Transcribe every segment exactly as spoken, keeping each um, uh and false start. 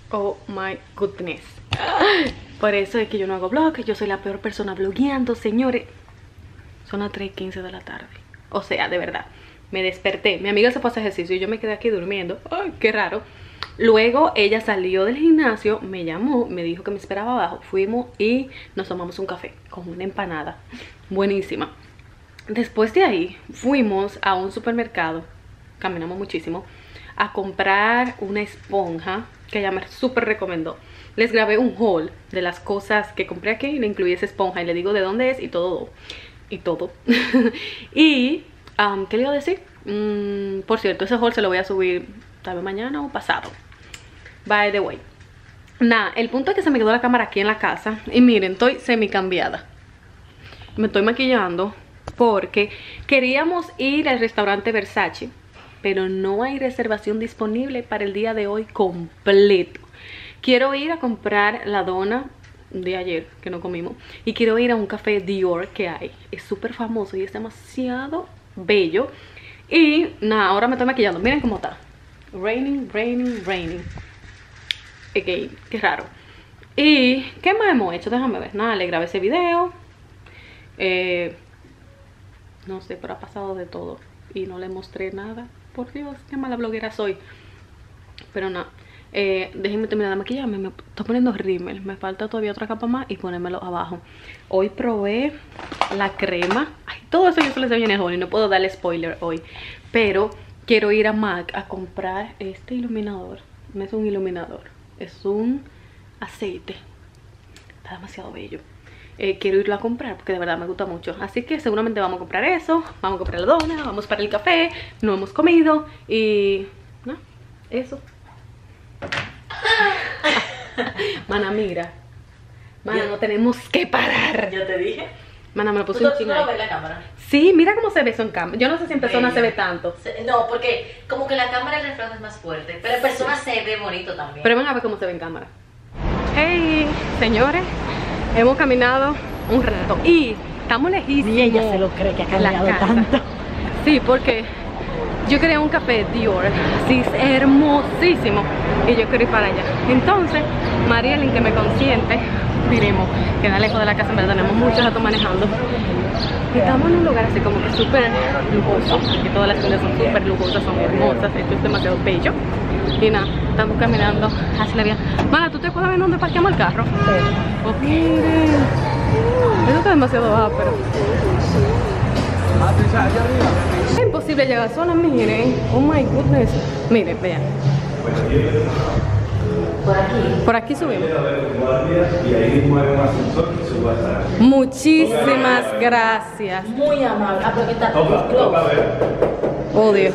Oh my goodness. Por eso es que yo no hago vlog, yo soy la peor persona blogueando, señores. Son las tres y quince de la tarde. O sea, de verdad, me desperté. Mi amiga se fue a hacer ejercicio y yo me quedé aquí durmiendo. Ay, qué raro. Luego ella salió del gimnasio, me llamó, me dijo que me esperaba abajo. Fuimos y nos tomamos un café con una empanada buenísima. Después de ahí fuimos a un supermercado, caminamos muchísimo, a comprar una esponja que ella me súper recomendó. Les grabé un haul de las cosas que compré aquí y le incluí esa esponja y le digo de dónde es y todo. Y todo. Y, um, ¿qué le iba a decir? Mm, por cierto, ese haul se lo voy a subir tal vez mañana o pasado. By the way. Nada, el punto es que se me quedó la cámara aquí en la casa. Y miren, estoy semi cambiada. Me estoy maquillando porque queríamos ir al restaurante Versace, pero no hay reservación disponible para el día de hoy completo. Quiero ir a comprar la dona de ayer que no comimos y quiero ir a un café Dior que hay. Es súper famoso y es demasiado bello. Y nada, ahora me estoy maquillando. Miren cómo está. Raining, raining, raining. Ok, qué raro. ¿Y qué más hemos hecho? Déjame ver. Nada, le grabé ese video. Eh, no sé, pero ha pasado de todo y no le mostré nada. Por Dios, qué mala bloguera soy. Pero nada, eh, déjenme terminar de maquillarme. Me estoy poniendo rímel. Me falta todavía otra capa más y ponérmelo abajo. Hoy probé la crema. Ay, todo eso yo se les enseñé en el haul y no puedo darle spoiler hoy. Pero quiero ir a MAC a comprar este iluminador. No es un iluminador, es un aceite. Está demasiado bello. Eh, quiero irlo a comprar porque de verdad me gusta mucho. Así que seguramente vamos a comprar eso. Vamos a comprar la dona, vamos para el café. No hemos comido y... no, eso. Mana, mira. Mana, no tenemos que parar. Yo te dije. Mana, me lo puse ¿Tú, un tú chingo. no lo ves en la cámara? Sí, mira cómo se ve eso en cámara. Yo no sé si en persona se ve tanto. Se- No, porque como que la cámara el reflejo es más fuerte. Pero en persona se ve bonito también. Pero van a ver cómo se ve en cámara. Hey, señores, hemos caminado un rato y estamos lejísimos. Y ella se lo cree que ha la caminado casa. tanto. Sí, porque yo quería un café Dior, así es hermosísimo, y yo quiero ir para allá. Entonces, Marielyn, que me consiente, diremos, queda lejos de la casa, en verdad tenemos mucho rato manejando. Y estamos en un lugar así como que súper lujoso, que todas las tiendas son súper lujosas, son hermosas, esto es demasiado bello. Y nada, estamos caminando hacia la vía. Mana, ¿tú te acuerdas de dónde parqueamos el carro? Sí. Oh, miren. Eso está demasiado bajo, pero... es imposible llegar sola, miren. Oh my goodness. Miren, vean. Por aquí. Por aquí subimos. Muchísimas gracias. Muy amable. Ah, porque está close. Oh, Dios.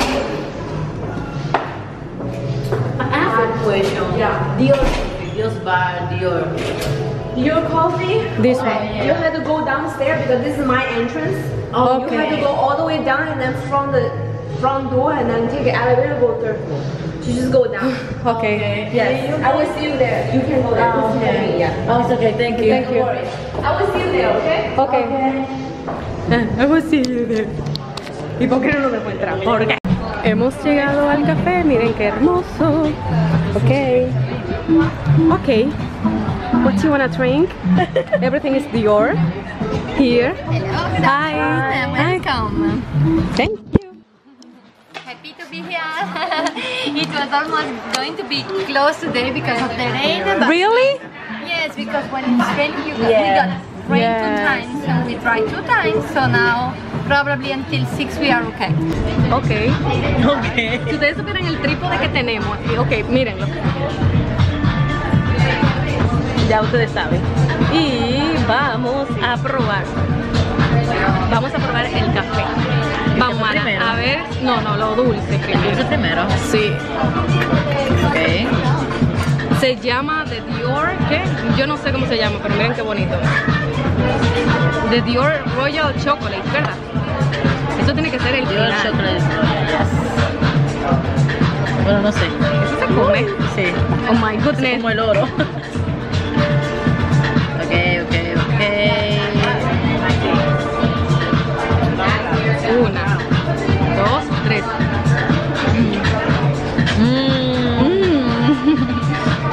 I have a question. Yeah. Dior, Dior's bar, Dior. Your coffee, This uh, one. you have to go downstairs because this is my entrance. Oh, You have to okay. go all the way down and then from the front door and then take the elevator go third floor. You just go down. Okay. Yes, I will see you there. You can go there. Oh, okay. Yeah. Oh, it's okay. Thank you. Thank you. I will see you there, okay? Okay. I will see you there. ¿Y por qué no nos dejó entrar? Porque hemos llegado al café, miren qué hermoso. Ok. Ok. What do you wanna drink? Everything is Dior. Here. Hello, Hi. Hi. Welcome. Thank you. Happy to be here. It was almost going to be closed today because of the rain. But Really? yes, because when it's raining, you got, Yeah. we got rain Yes. two times and we tried two times. So now probably until six we are okay. Ok. Okay. Si ustedes supieran el trípode que tenemos aquí, ok, mírenlo. Ya ustedes saben. Y vamos a probar. Vamos a probar el café. Vamos a, primero? a ver. No, no, lo dulce primero. Dulce primero. Sí. Ok. Se llama The Dior, ¿qué? Yo no sé cómo se llama, pero miren qué bonito. The Dior Royal Chocolate, ¿verdad? Eso tiene que ser el Dior final. Chocolate. Yes. Bueno, no sé. Eso se come. Sí. Oh my goodness. Como el oro. Ok, ok, ok. Una, dos, tres. Mm. Mm.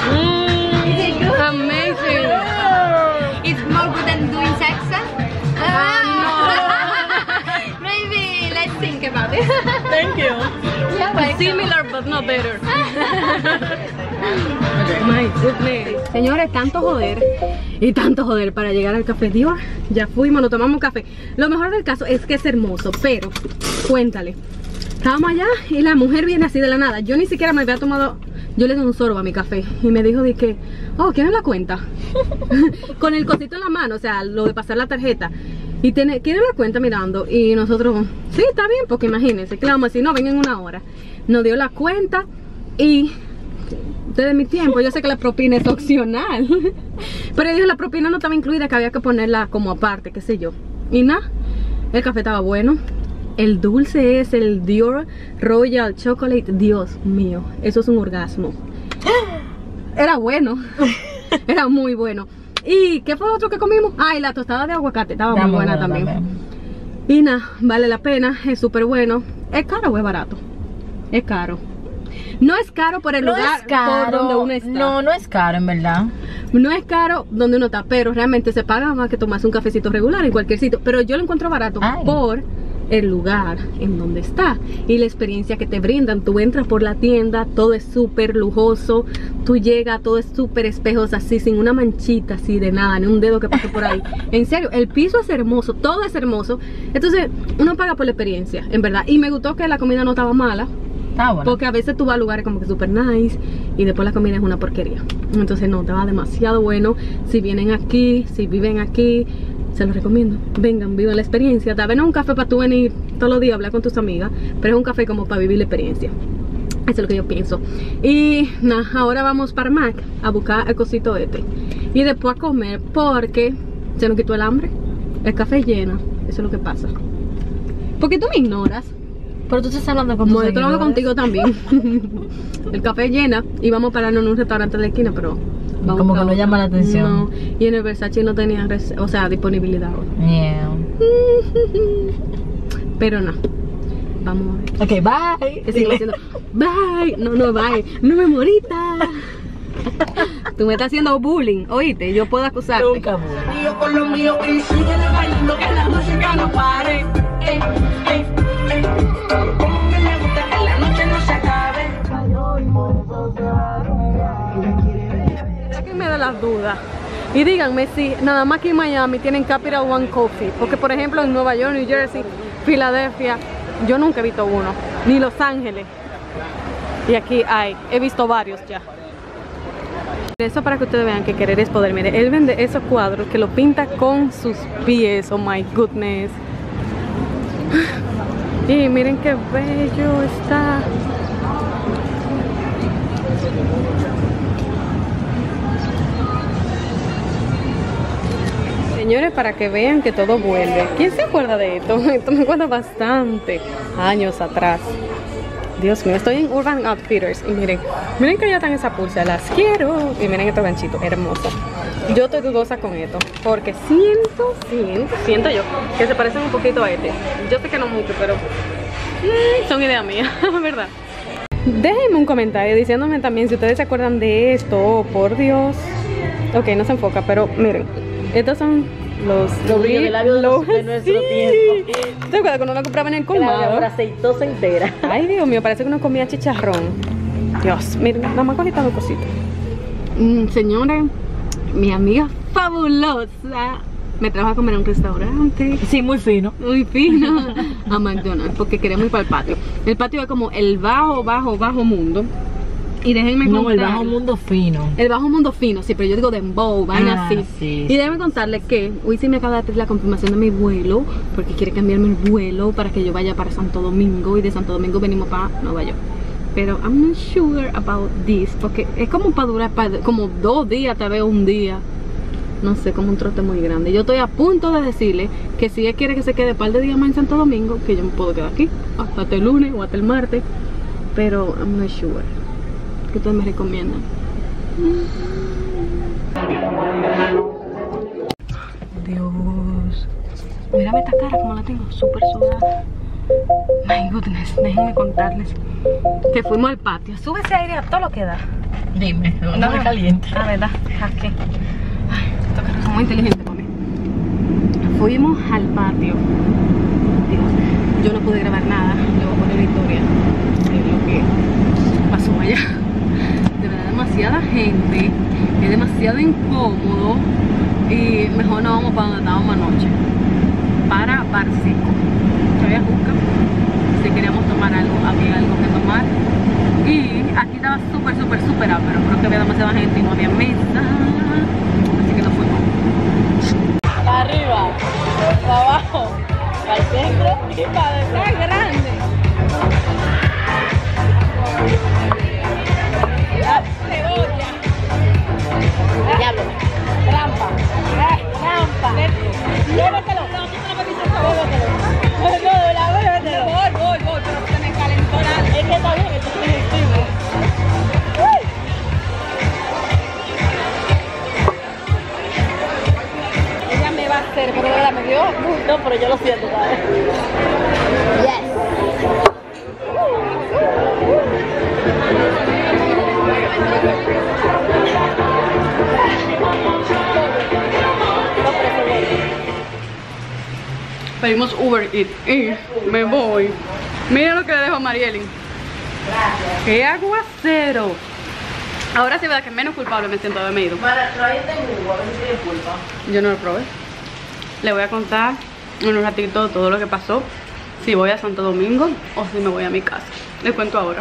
but not better. My goodness. Señores, tanto joder y tanto joder para llegar al Café Dior. Ya fuimos, nos tomamos un café. Lo mejor del caso es que es hermoso, pero cuéntale. Estábamos allá y la mujer viene así de la nada. Yo ni siquiera me había tomado, yo le di un sorbo a mi café y me dijo de que, oh, ¿quieres la cuenta? Con el cosito en la mano, o sea, lo de pasar la tarjeta. Y tiene, ¿quieren la cuenta mirando? Y nosotros, sí, está bien, porque imagínense, que le vamos a decir, no, ven en una hora. Nos dio la cuenta y desde mi tiempo, yo sé que la propina es opcional. Pero dijo, la propina no estaba incluida, que había que ponerla como aparte, qué sé yo. Y nada, el café estaba bueno. El dulce es el Dior Royal Chocolate. Dios mío, eso es un orgasmo. Era bueno. Era muy bueno. ¿Y qué fue lo otro que comimos? Ah, y la tostada de aguacate. Estaba muy buena también. también. Y nada, vale la pena. Es súper bueno. ¿Es caro o es barato? Es caro. No es caro por el no lugar es caro. por donde uno está. No, no es caro en verdad. No es caro donde uno está, pero realmente se paga más que tomarse un cafecito regular en cualquier sitio. Pero yo lo encuentro barato. Ay. Por el lugar en donde está y la experiencia que te brindan. Tú entras por la tienda, todo es súper lujoso, tú llegas, todo es súper espejos así, sin una manchita así de nada, ni un dedo que pase por ahí. En serio, el piso es hermoso, todo es hermoso. Entonces uno paga por la experiencia, en verdad. Y me gustó que la comida no estaba mala. Ah, bueno. Porque a veces tú vas a lugares como que súper nice y después la comida es una porquería. Entonces no, estaba demasiado bueno. Si vienen aquí, si viven aquí, se los recomiendo. Vengan, vivan la experiencia. Tal vez no es un café para tú venir todos los días a hablar con tus amigas, pero es un café como para vivir la experiencia. Eso es lo que yo pienso. Y nada, ahora vamos para Mac a buscar el cosito este y después a comer, porque se nos quitó el hambre. El café llena, eso es lo que pasa. Porque tú me ignoras. Pero tú estás hablando con tus seguidores. Yo estoy hablando contigo también. El café llena y vamos a pararnos en un restaurante de la esquina, pero vamos como que no llama la atención. No. Y en el Versace no tenía, o sea, disponibilidad hoy. Yeah. Pero no. Vamos a ver. Ok, bye. Sigo diciendo, bye. No, no, bye. No me morita. Tú me estás haciendo bullying, oíste, yo puedo acusarte. Nunca bullying. Yo con lo mío y sigue bailando que la música no pare. Eh, eh, eh. Como que me gusta que la noche no se acabe. Que me da las dudas. Y díganme si nada más que en Miami tienen Capital One Coffee. Porque por ejemplo en Nueva York, New Jersey, Filadelfia, yo nunca he visto uno. Ni Los Ángeles. Y aquí hay, he visto varios ya. Eso para que ustedes vean que querer es poder. Mire, él vende esos cuadros que lo pinta con sus pies. Oh my goodness. Y miren qué bello está. Señores, para que vean que todo vuelve. ¿Quién se acuerda de esto? Esto me acuerda bastante años atrás. Dios mío, estoy en Urban Outfitters y miren, miren que ya están esas pulsas, las quiero. Y miren estos ganchitos, hermosos. Yo estoy dudosa con esto, porque siento, siento, siento yo que se parecen un poquito a este. Yo sé que no mucho, pero mmm, son ideas mías, ¿verdad? Déjenme un comentario diciéndome también si ustedes se acuerdan de esto. Oh, por Dios. Ok, no se enfoca, pero miren, estos son los los brillos de labios de, de nuestro sí. tiempo. ¿Te acuerdas cuando uno compraba en el colmado? La aceitosa entera. Ay, Dios mío, parece que uno comía chicharrón. Dios, miren, nada más cogí dos cositas. Mm, señores, mi amiga fabulosa me trajo a comer a un restaurante. Sí, muy fino. Muy fino. A McDonald's, porque queremos ir para el patio. El patio es como el bajo, bajo, bajo mundo. Y déjenme no, contar. el bajo mundo fino. El bajo mundo fino, sí, pero yo digo dembow, vaina ah, así. Sí, y déjenme contarles que hoy sí me acaba de pedir la confirmación de mi vuelo, porque quiere cambiarme el vuelo para que yo vaya para Santo Domingo. Y de Santo Domingo venimos para Nueva York. Pero I'm not sure about this, porque es como para durar para, como dos días, tal vez un día. No sé, como un trote muy grande. Yo estoy a punto de decirle que si él quiere que se quede un par de días más en Santo Domingo, que yo me puedo quedar aquí hasta el lunes o hasta el martes. Pero I'm not sure. ¿Qué ustedes me recomiendan? Dios. Mírame esta cara como la tengo, súper sudada. My goodness, déjenme contarles que fuimos al patio. Sube ese aire a todo lo que da. Dime, no, no muy caliente. Ah, ¿verdad? Aquí. Ay, estos carros son muy inteligentes para mí. Fuimos al patio. Dios, yo no pude grabar nada. Le voy a poner historia de lo que allá. De verdad, demasiada gente, es demasiado incómodo y mejor no vamos para donde estábamos anoche, para Barcico. Había juca, si queríamos tomar algo, había algo que tomar. Y aquí estaba súper, súper, súper ápero. Creo que había demasiada gente y no había mesa, así que nos fuimos. Para arriba, para abajo, para el centro y para detrás, grande. La cebolla. Diablo. Trampa. Trampa. Llévatelo. No, tú no me dices que llévatelo. No, de la llévatelo. Voy, voy, voy, pero se me calentó la... Es que está bien, que tú tienes encima. Ella me va a hacer, pero de verdad me dio gusto, pero yo lo siento, ¿sabes? Yes. Pedimos Uber Eats y me voy. Mira lo que le dejo a Marielyn. Gracias. ¡Qué aguacero! Ahora sí, verdad que menos culpable me siento de haberme ido. Para traer este jugo, a ver si tiene culpa. Yo no lo probé. Le voy a contar en un ratito todo lo que pasó, si voy a Santo Domingo o si me voy a mi casa. Les cuento ahora.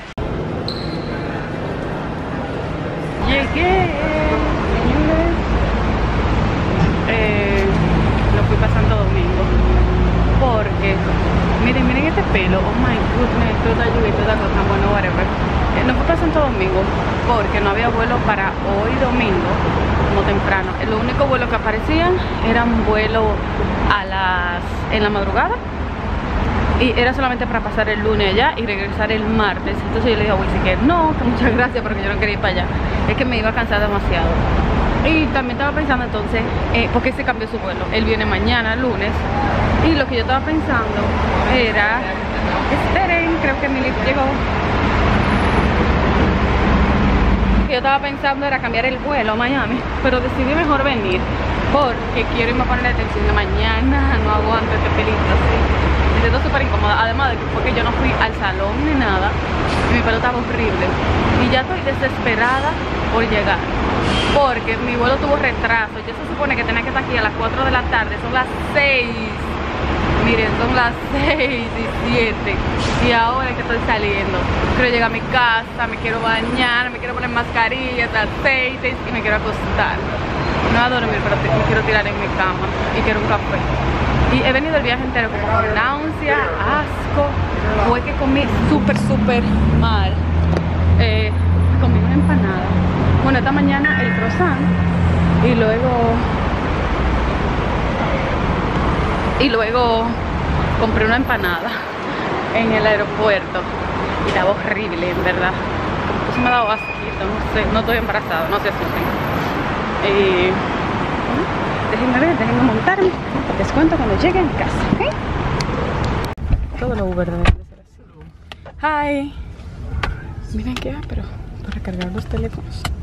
Llegué, señores. Eh, no fui para Santo Domingo porque, miren, miren este pelo. Oh my goodness, toda lluvia y toda cosa. Bueno, whatever. Eh, no fui para Santo Domingo porque no había vuelo para hoy domingo, como temprano. El único vuelo que aparecían era un vuelo a las en la madrugada y era solamente para pasar el lunes allá y regresar el martes. Entonces yo le dije a Wilson que no, que muchas gracias porque yo no quería ir para allá, es que me iba a cansar demasiado. Y también estaba pensando entonces, eh, porque se cambió su vuelo, él viene mañana lunes, y lo que yo estaba pensando era, esperen, creo que mi lift llegó. Yo estaba pensando era cambiar el vuelo a Miami, pero decidí mejor venir porque quiero irme a poner atención de mañana, no aguanto este pelito así. Me siento súper incómoda, además de que porque yo no fui al salón ni nada y mi pelo estaba horrible y ya estoy desesperada por llegar porque mi vuelo tuvo retraso. Yo se supone que tenía que estar aquí a las cuatro de la tarde, son las seis. Miren, son las seis y siete y ahora es que estoy saliendo. Quiero llegar a mi casa, me quiero bañar, me quiero poner mascarilla, aceites y me quiero acostar. No a dormir, pero me quiero tirar en mi cama y quiero un café. Y he venido el viaje entero con náusea, asco, fue que comí súper, súper mal. Eh, comí una empanada. Bueno, esta mañana el croissant y luego... Y luego compré una empanada en el aeropuerto y estaba horrible, en verdad. Como que se me ha dado asquito, no sé, no estoy embarazada, no se asusten. Eh, déjenme ver, déjenme montarme. Les cuento cuando llegue a mi casa, ¿ok? Todo lo Uber debe ser así. Hi. Miren qué, pero para cargar los teléfonos.